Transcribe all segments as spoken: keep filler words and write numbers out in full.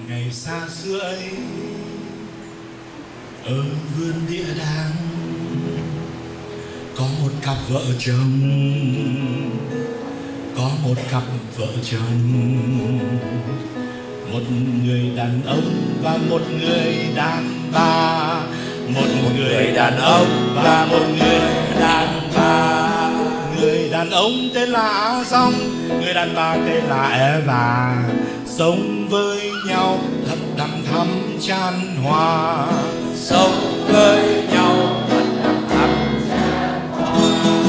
Ngày xa xưa ấy ở vườn địa đàng có một cặp vợ chồng, có một cặp vợ chồng, một người đàn ông và một người đàn bà, một, một người đàn ông và một người đàn bà. Người đàn ông tên là Á Dong, người đàn bà tên là Eva, sống với nhau thật đầm thắm chan hòa, sống với nhau thật đầm thắm chan hòa.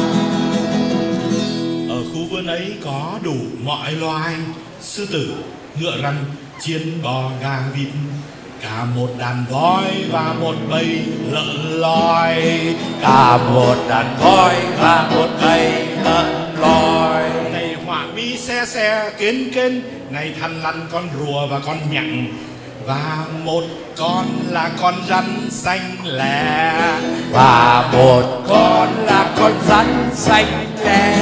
Ở khu vườn ấy có đủ mọi loài, sư tử, ngựa răn, chiên, bò, gà, vịt, cả một đàn voi và một bầy lợn lòi, cả một đàn voi và một bầy lợn lòi. Này họa mi xe xe kến kến, này thằn lằn con rùa và con nhặng, và một con là con rắn xanh lè, và một con là con rắn xanh lè.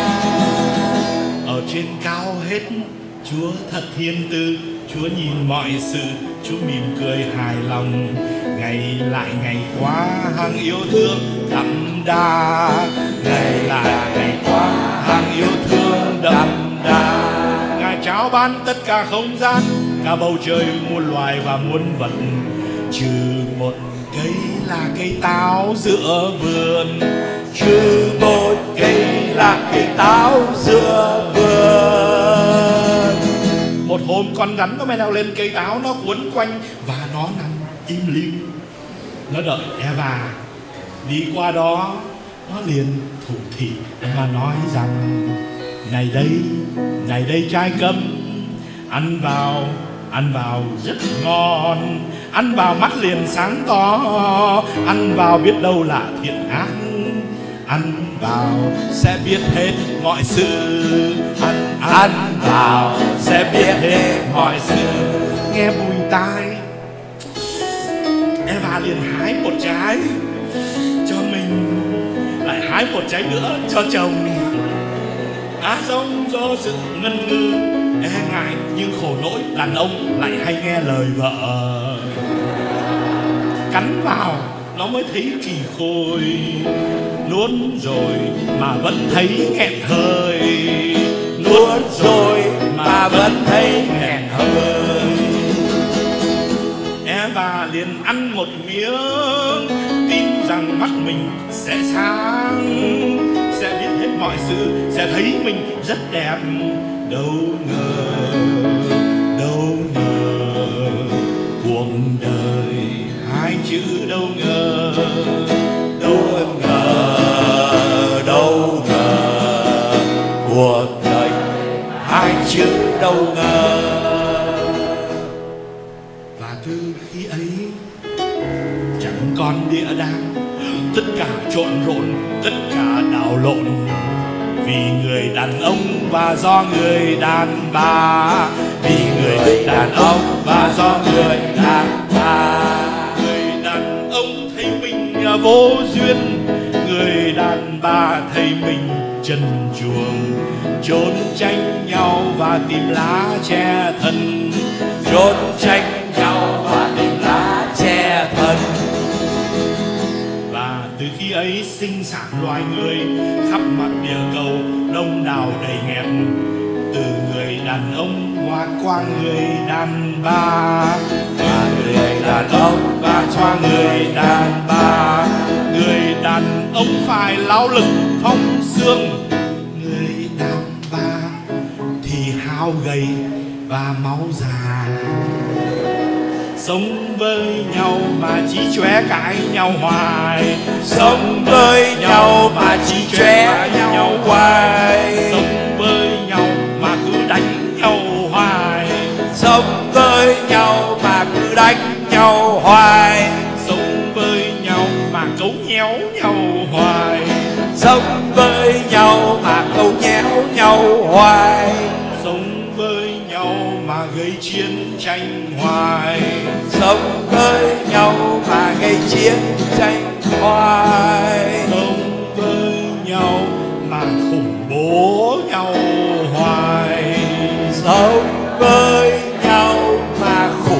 Ở trên cao hết Chúa thật hiền từ, Chúa nhìn mọi sự, Chúa mỉm cười hài lòng. Ngày lại ngày qua hàng yêu thương đậm đà, ngày lại ngày qua hàng yêu thương đậm đà. Ngài trao ban tất cả không gian, cả bầu trời muôn loài và muôn vật, trừ một cây là cây táo giữa vườn, trừ một cây là cây táo giữa vườn. Một hôm con rắn nó mới leo lên cây táo, nó quấn quanh và nó nằm im lìm, nó đợi Eva. Đi qua đó nó liền thủ thỉ và nói rằng: này đây, này đây trái cấm, ăn vào, ăn vào rất ngon, ăn vào mắt liền sáng to, ăn vào biết đâu là thiện ác, ăn vào sẽ biết hết mọi sự, ăn ăn vào sẽ biết hết mọi sự. Nghe bùi tai, Eva liền hái một trái cho mình, lại hái một trái nữa cho chồng. Á Dong do sự ngần ngừ e ngại nhưng khổ nỗi đàn ông lại hay nghe lời vợ, cắn vào nó mới thấy kỳ khôi, nuốt rồi mà vẫn thấy nghẹn hơi, nuốt rồi mà vẫn thấy nghẹn hơi. Eva liền ăn một miếng, tin rằng mắt mình sẽ sáng, sẽ biết hết mọi sự, sẽ thấy mình rất đẹp. Đâu ngờ, đâu ngờ, cuộc đời hai chữ đâu ngờ, đâu ngờ, đâu ngờ, cuộc đời hai chữ đâu ngờ. Và từ khi ấy chẳng còn địa đàng, tất cả trộn rộn, tất cả đảo lộn, vì người đàn ông và do người đàn bà, vì người đàn ông và do người đàn bà. Người đàn ông thấy mình vô duyên, người đàn bà thấy mình trần truồng, trốn tránh nhau và tìm lá che thân, trốn tránh nhau và tìm lá che thân. Và từ khi ấy sinh sản loài người khắp mặt địa cầu đông đảo đầy nghẹt, từ người đàn ông qua qua người đàn bà, và người đàn ông và qua người đàn bà. Người đàn ông phải lao lực phong xương, người đàn bà thì hao gầy và máu già. Sống với nhau mà chỉ chóe cãi nhau hoài, sống với nhau mà chỉ chóe nhau hoài, sống với nhau mà cứ đánh nhau hoài, sống với nhau mà cứ đánh nhau hoài, sống với nhau mà cấu nhéo nhau hoài, sống với nhau mà cấu nhéo nhau hoài, sống với nhau mà gây chiến tranh hoài, sống với nhau mà gây chiến tranh hoài, sống với nhau mà khủng bố nhau hoài, sống với nhau mà khủng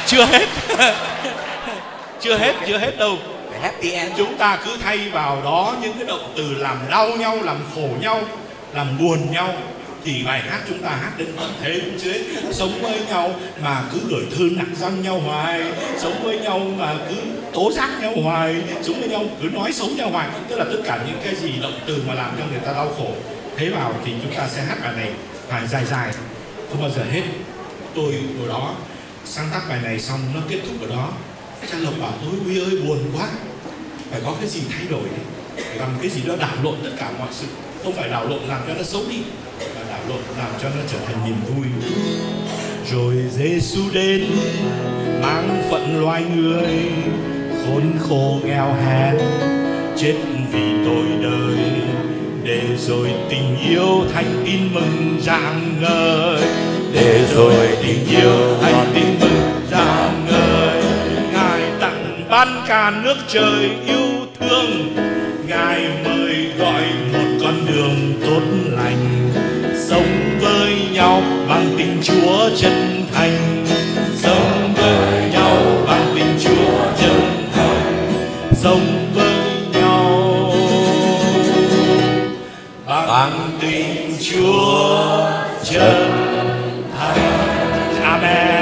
chưa hết. Chưa hết, chưa hết đâu. Happy end. Chúng ta cứ thay vào đó những cái động từ làm đau nhau, làm khổ nhau, làm buồn nhau, thì bài hát chúng ta hát đến tận thế cũng chứ. Sống với nhau mà cứ gửi thư nặng răng nhau hoài, sống với nhau mà cứ tố giác nhau hoài, sống với nhau cứ nói xấu nhau hoài, tức là tất cả những cái gì động từ mà làm cho người ta đau khổ, thế vào thì chúng ta sẽ hát bài này bài dài dài không bao giờ hết. Tôi hồi đó sáng tác bài này xong nó kết thúc ở đó, Trang Lộc bảo tôi Huy ơi buồn quá, phải có cái gì thay đổi đi, phải làm cái gì đó đảo lộn tất cả mọi sự, không phải đảo lộn làm cho nó xấu đi, mà đảo lộn làm cho nó trở thành niềm vui. Rồi Giêsu đến mang phận loài người, khốn khổ nghèo hèn, chết vì tội đời, để rồi tình yêu thanh tin mừng rạng ngời, để rồi tình yêu thanh tin mừng rạng ngời. Ngài tặng ban cả nước trời yêu thương, Ngài mời gọi một con đường tốt lành, sống với nhau bằng tình Chúa chân thành, sống với nhau bằng tình Chúa chân thành, sống với nhau bằng tình Chúa chân thành. Amen.